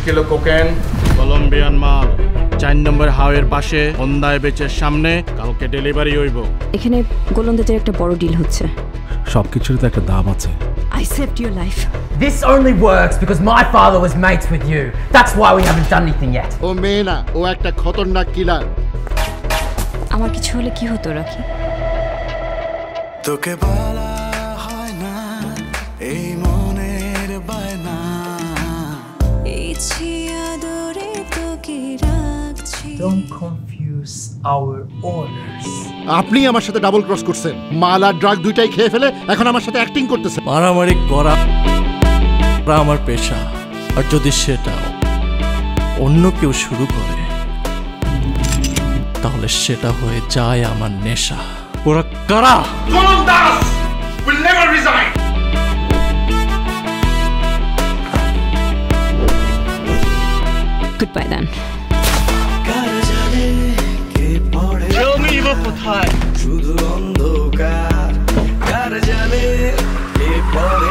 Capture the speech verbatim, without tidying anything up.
Kilo cocaine, Colombian মাল, চার নম্বর হাওয়ের পাশে হন্দায় বেচের সামনে, কালকে ডেলিভারি হইব। এখানে গোলন্দাজের একটা বড় ডিল হচ্ছে। সবকিছুর তো একটা দাম আছে। I saved your life. This only works because my father was mates with you. That's why we haven't done anything yet. ও মেয়ে না, ও একটা খতরনাক কিলার। আমার কিছু হলে কি হতো রাখি? তোকে বলা হয় না এই মনের বায়না, ইচ্ছে আদরে তোকে রাখছি। Don't confuse our orders. আপনি আমার সাথে ডাবল ক্রস করছেন, মাল আর ড্রাগ দুইটাই খেয়ে ফেলে এখন আমার সাথে অ্যাক্টিং করতেছে। মারামারি করা আমার পেশা, আর যদি সেটা অন্য কেউ শুরু করে তাহলে সেটা হয়ে যায় আমার নেশা। ওরা কারা? গোলন্দাজ will never resign. Goodbye then. কার জানে কে পড়ে জমিব কোথায়? শুধু অন্ধকার, কার জানে কে পড়ে